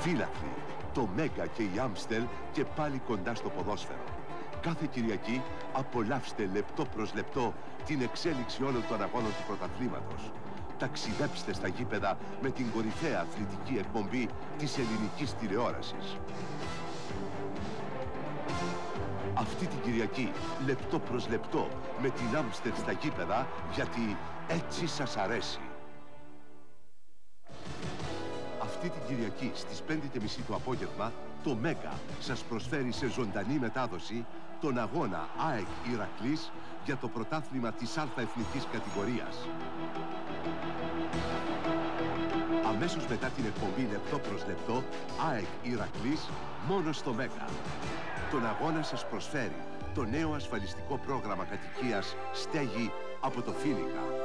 Φίλαθλοι, το Μέγκα και η Άμστελ και πάλι κοντά στο ποδόσφαιρο. Κάθε Κυριακή απολαύστε λεπτό προς λεπτό την εξέλιξη όλων των αγώνων του πρωταθλήματος. Ταξιδέψτε στα γήπεδα με την κορυφαία αθλητική εκπομπή της ελληνικής τηλεόρασης. Αυτή την Κυριακή, λεπτό προς λεπτό, με την Άμστελ στα γήπεδα, γιατί έτσι σας αρέσει. Αυτή την Κυριακή στις 5:30 το απόγευμα, το Μέγκα σας προσφέρει σε ζωντανή μετάδοση τον αγώνα ΑΕΚ Ηρακλής για το πρωτάθλημα της εθνικής κατηγορίας. Αμέσως μετά την εκπομπή λεπτό προς λεπτό, ΑΕΚ Ηρακλής, μόνο στο Μέγκα. Τον αγώνα σας προσφέρει το νέο ασφαλιστικό πρόγραμμα κατοικίας Στέγη από το Φοίνικα.